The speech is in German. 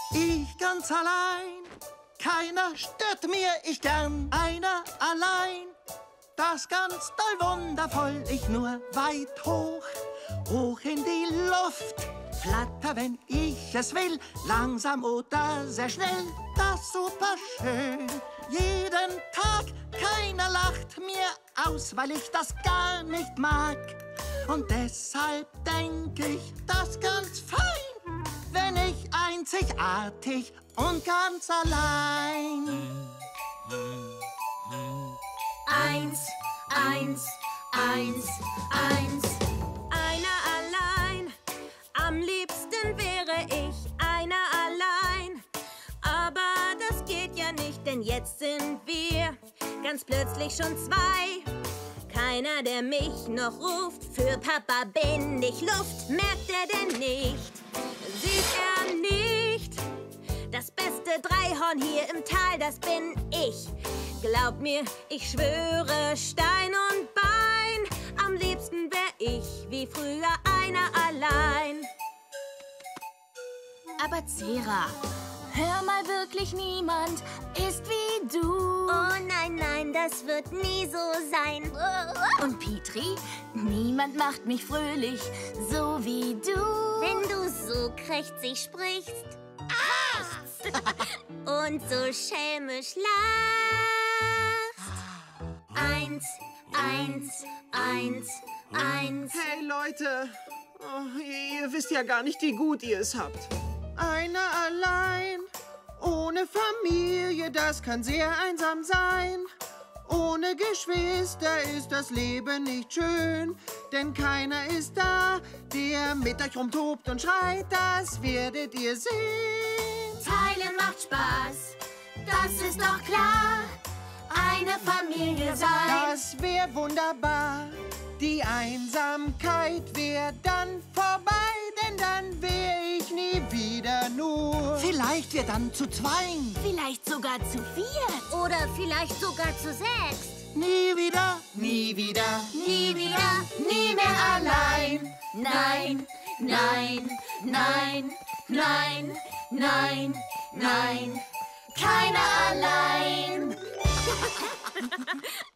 Ich ganz allein, keiner stört mir, ich gern einer allein. Das ganz doll wundervoll, ich nur weit hoch, hoch in die Luft. Flatter, wenn ich es will, langsam oder sehr schnell, das super schön. Jeden Tag, keiner lacht mir aus, weil ich das gar nicht mag. Und deshalb denk ich, das ganz fein, wenn ich einzigartig und ganz allein. Eins, eins, eins, eins. Einer allein, am liebsten wäre ich einer allein. Aber das geht ja nicht, denn jetzt sind wir ganz plötzlich schon zwei. Keiner, der mich noch ruft, für Papa bin ich Luft. Merkt er denn nicht, sieht er nicht? Das beste Dreihorn hier im Tal, das bin ich. Glaub mir, ich schwöre Stein und Bein, am liebsten wär ich wie früher einer allein. Aber Zera, hör mal, wirklich niemand ist wie du. Oh nein, nein, das wird nie so sein. Und Petri, niemand macht mich fröhlich, so wie du. Wenn du so krächzig sprichst und so schelmisch lachst. Eins, eins, eins, eins. Hey Leute, oh, ihr wisst ja gar nicht, wie gut ihr es habt. Einer allein, ohne Familie, das kann sehr einsam sein. Ohne Geschwister ist das Leben nicht schön, denn keiner ist da, der mit euch rumtobt und schreit, das werdet ihr sehen. Teilen macht Spaß, das ist doch klar. Eine Familie sein. Das wär wunderbar, die Einsamkeit wär dann vorbei, denn dann wär ich nie wieder nur. Vielleicht wir dann zu zweien. Vielleicht sogar zu viert. Oder vielleicht sogar zu sechs. Nie wieder, Nie wieder, Nie wieder, nie mehr allein. Nein, nein, nein, nein, nein, nein. Keiner allein.